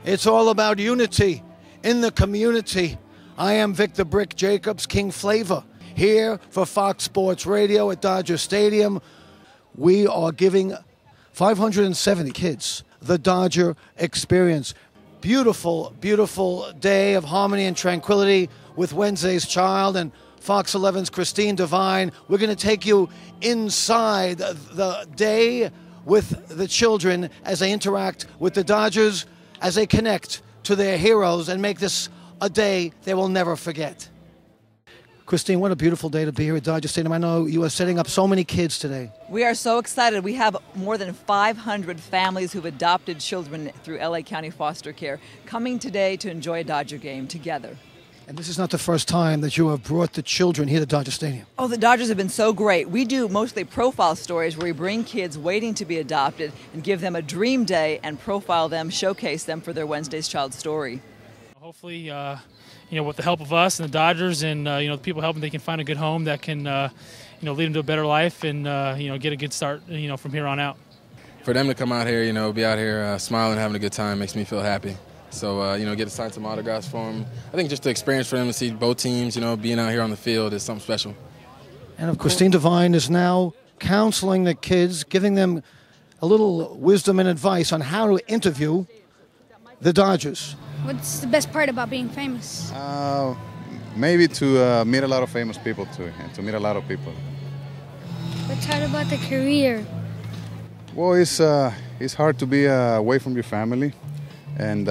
It's all about unity in the community. I am Victor Brick Jacobs, King Flavor, here for Fox Sports Radio at Dodger Stadium. We are giving 570 kids the Dodger experience. Beautiful, beautiful day of harmony and tranquility with Wednesday's Child and Fox 11's Christine Devine. We're going to take you inside the day with the children as they interact with the Dodgers, as they connect to their heroes and make this a day they will never forget. Christine, what a beautiful day to be here at Dodger Stadium. I know you are setting up so many kids today. We are so excited. We have more than 500 families who've adopted children through LA County Foster Care coming today to enjoy a Dodger game together. And this is not the first time that you have brought the children here to Dodger Stadium. Oh, the Dodgers have been so great. We do mostly profile stories where we bring kids waiting to be adopted and give them a dream day and profile them, showcase them for their Wednesday's Child story. Hopefully, with the help of us and the Dodgers and, the people helping, they can find a good home that can, lead them to a better life and, get a good start, from here on out. For them to come out here, be out here smiling, having a good time makes me feel happy. So, get to sign some autographs for them. I think just the experience for them to see both teams, being out here on the field is something special. And Christine Devine is now counseling the kids, giving them a little wisdom and advice on how to interview the Dodgers. What's the best part about being famous? Maybe to meet a lot of famous people too, and to meet a lot of people. What's hard about the career? Well, it's hard to be away from your family. And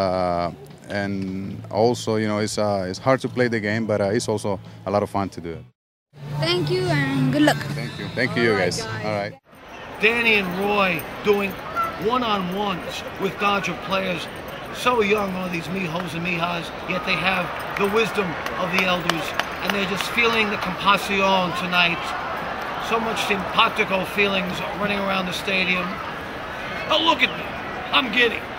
also, it's hard to play the game, but it's also a lot of fun to do it. Thank you and good luck. Thank you, guys. All right. Danny and Roy doing one-on-ones with Dodger players. So young, all these mijos and mijas, yet they have the wisdom of the elders, and they're just feeling the compasión tonight. So much simpatico feelings running around the stadium. Oh, look at me. I'm giddy.